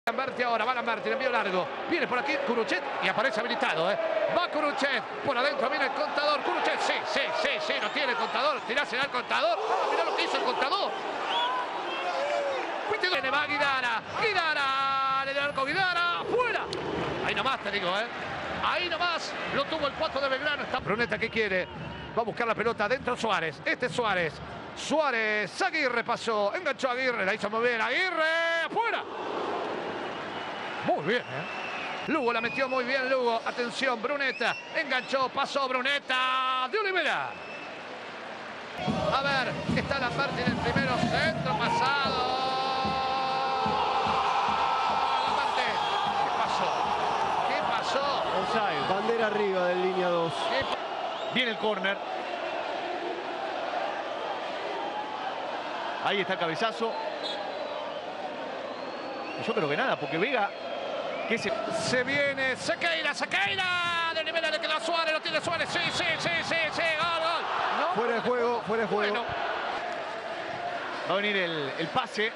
Lamberti ahora, va Lamberti, le envío largo. Viene por aquí Kuruchet y aparece habilitado, Va Kuruchet, por adentro viene el contador. Kuruchet, sí, no tiene el contador. Tirásela al contador. Mirá lo que hizo el contador. Le va Guidara, le da arco Guidara, fuera. Ahí nomás te digo, Ahí nomás lo tuvo el 4 de Belgrano. Está Brunetta, ¿qué quiere? Va a buscar la pelota adentro Suárez. Este es Suárez. Suárez, Aguirre pasó, enganchó a Aguirre, la hizo muy bien. Aguirre, afuera. Muy bien, Lugo la metió muy bien, Lugo. Atención, Brunetta. Enganchó, pasó Brunetta. De Olivera. A ver, está Lamberti en el primero. Centro pasado. Lamberti. ¿Qué pasó? Offside. Bandera arriba de línea 2. Viene el córner. Ahí está el cabezazo. Yo creo que nada, porque Vega... Se viene Sequeira. De Olivera le quedó a Suárez, lo tiene Suárez. Sí, gol. ¿No? Fuera de juego. Bueno. Va a venir el pase.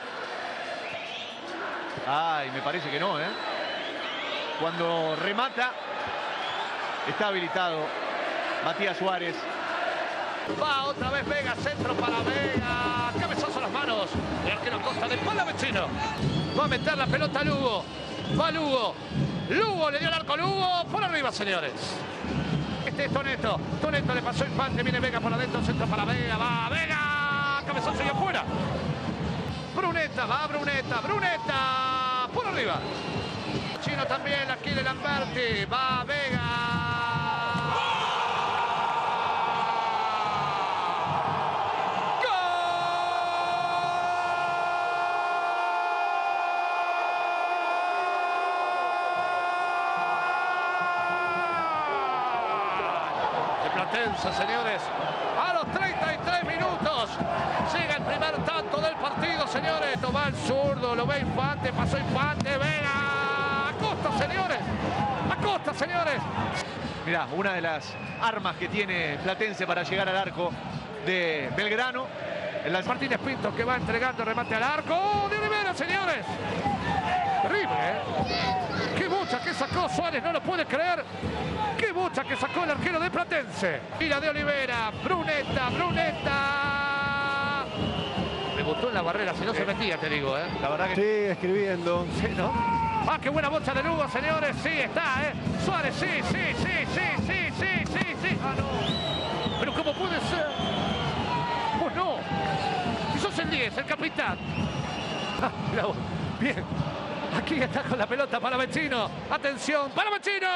Ay, me parece que no, Cuando remata, está habilitado Matías Suárez. Va otra vez Vega, centro para Vega. Cabezazo a las manos. El arquero Costa de Palavecino. Va a meter la pelota a Lugo. Va Lugo. Lugo le dio el arco a Lugo. Por arriba, señores. Este es Toneto. Toneto le pasó Infante. Viene Vega por adentro. Centro para Vega. Va Vega. Cabezazo y afuera. Brunetta. Va Brunetta. Por arriba. Chino también. La quiere Lamberti. Va Vega. Platense, señores, a los 33 minutos llega el primer tanto del partido, señores. Va el zurdo, lo ve Infante, pasó Infante, Vega, Acosta, señores. Mirá, una de las armas que tiene Platense para llegar al arco de Belgrano. Martínez Pinto que va entregando remate al arco de Olivera, señores. Terrible, Qué bocha que sacó Suárez, no lo puede creer. Qué bocha que sacó el arquero de Platense. Y la de Olivera, Brunetta. Me botó en la barrera, si no se metía, te digo, La verdad que... Sí, escribiendo. Sí, ¿no? Ah, qué buena bocha de Lugo, señores. Sí, está, Suárez, sí. Ah, no. Pero ¿cómo puede ser? Pues no. Si sos el 10, el capitán. Ah, mirá vos. Bien. Aquí está con la pelota Palavecino. Atención, Palavecino.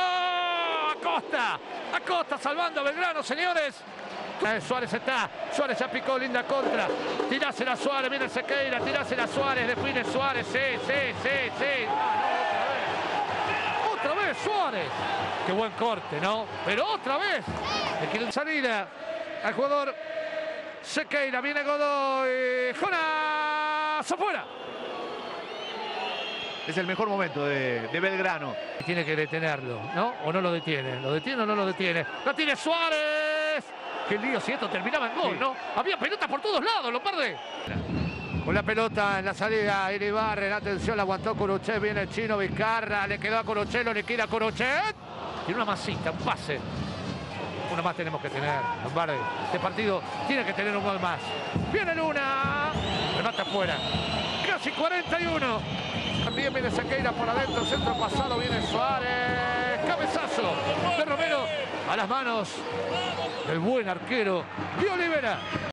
Acosta salvando a Belgrano, señores. Suárez está. Suárez ya picó, linda contra. Tirásela a Suárez, viene Sequeira. Tirásela a Suárez, define Suárez. Sí. Otra vez Suárez. Qué buen corte, ¿no? Pero otra vez. Le quieren salida al jugador Sequeira. Viene Godoy. Jonas afuera. Es el mejor momento de Belgrano. Tiene que detenerlo, ¿no? ¿O no lo detiene? ¿Lo detiene o no lo detiene? ¡La tiene Suárez! ¡Qué lío si esto terminaba en gol, ¿no? Había pelotas por todos lados, Lombardi. Con la pelota en la salida, Iribarren, atención, la aguantó Kuruchet, viene el chino Vizcarra, le quedó a Kuruchet, lo liquida Kuruchet. Tiene una masita, un pase. Uno más tenemos que tener, Lombardi. Este partido tiene que tener un gol más. Viene Luna, remata afuera. Casi 41. También viene Sequeira por adentro, centro pasado, viene Suárez. Cabezazo de Romero a las manos del buen arquero de Olivera.